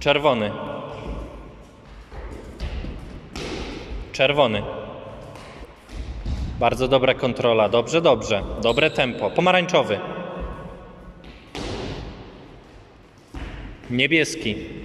Czerwony. Czerwony. Bardzo dobra kontrola. Dobrze, dobrze. Dobre tempo. Pomarańczowy. Niebieski.